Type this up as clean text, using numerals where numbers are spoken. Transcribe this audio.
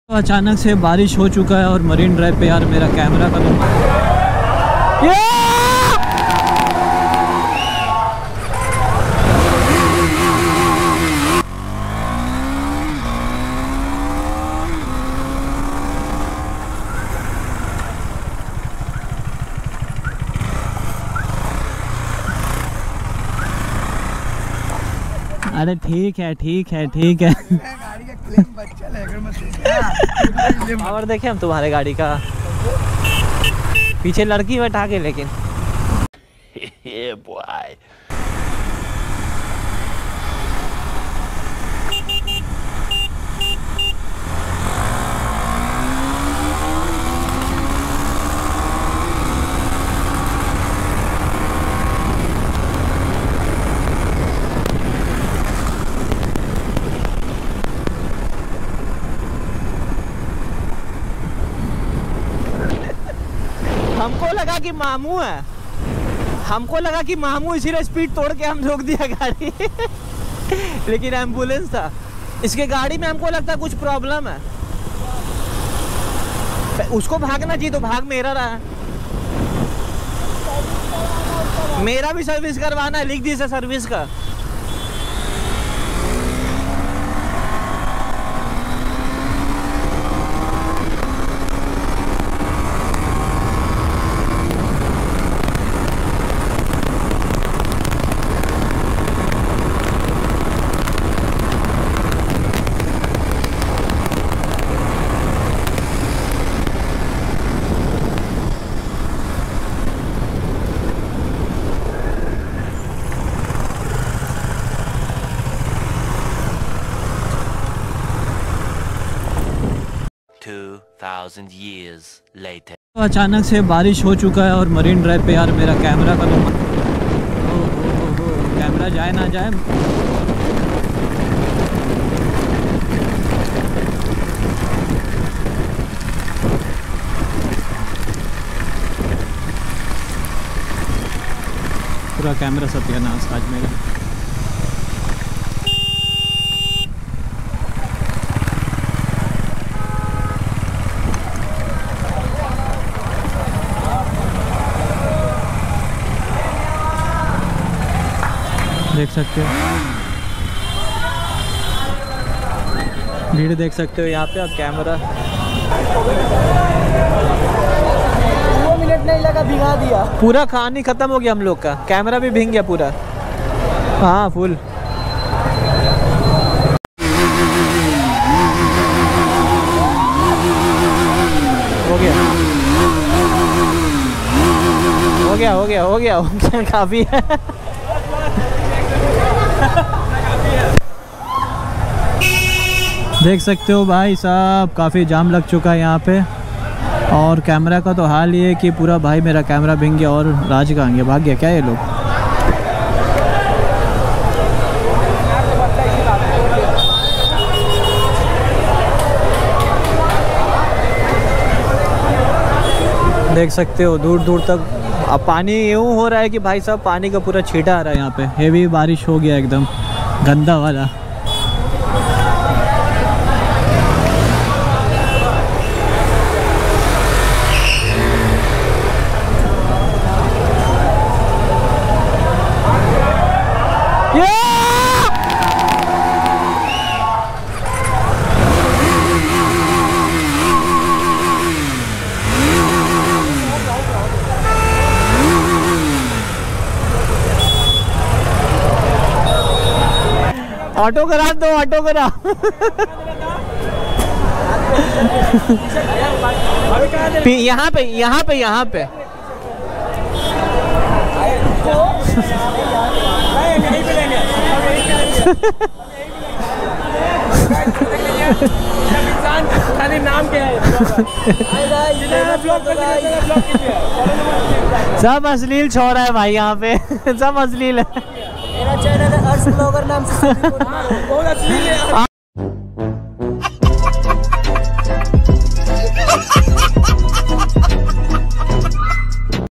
अचानक से बारिश हो चुका है और मरीन ड्राइव पे यार मेरा कैमरा का अरे ठीक है ठीक है ठीक है। गाड़ी का क्लेम बच्चा लेकर मत और देखे हम तुम्हारे गाड़ी का पीछे लड़की बैठा के लेकिन बॉय हमको लगा कि मामू है, हमको लगा कि मामू इसीलिए स्पीड तोड़ के हम रोक दिया गाड़ी लेकिन एम्बुलेंस था। इसके गाड़ी में हमको लगता है कुछ प्रॉब्लम है। उसको भागना चाहिए तो भाग मेरा रहा है। मेरा भी सर्विस करवाना है, लिख दीजिए सर्विस का। years later. अचानक से बारिश हो चुका है और मरीन ड्राइव पे यार मेरा कैमरा का कैमरा जाए ना जाए। पूरा कैमरा सत्यानाश आज मेरा। देख सकते हो भीड़, देख सकते हो यहाँ पे अब कैमरा 2 मिनट नहीं लगा, भिगा दिया पूरा। कहानी खत्म हो गया हम लोग का, कैमरा भी भीग गया पूरा। हाँ फुल हो गया हो गया हो गया हो गया हो गया काफी है। देख सकते हो भाई साहब काफ़ी जाम लग चुका है यहाँ पे। और कैमरा का तो हाल ये है कि पूरा भाई मेरा कैमरा भीग गया। और राज कहाँ गया, भाग गया क्या ये लोग? देख सकते हो दूर दूर तक अब पानी यूँ हो रहा है कि भाई साहब पानी का पूरा छींटा आ रहा है यहाँ पे। हेवी बारिश हो गया एकदम गंदा वाला। ऑटो करा दो, ऑटो करा। यहाँ पे यहाँ पे यहाँ पे नाम क्या है? सब अश्लील छोड़ है भाई यहाँ पे सब अश्लील है। मेरा चैनल है अर्श ब्लॉगर नाम से, बहुत अश्लील है।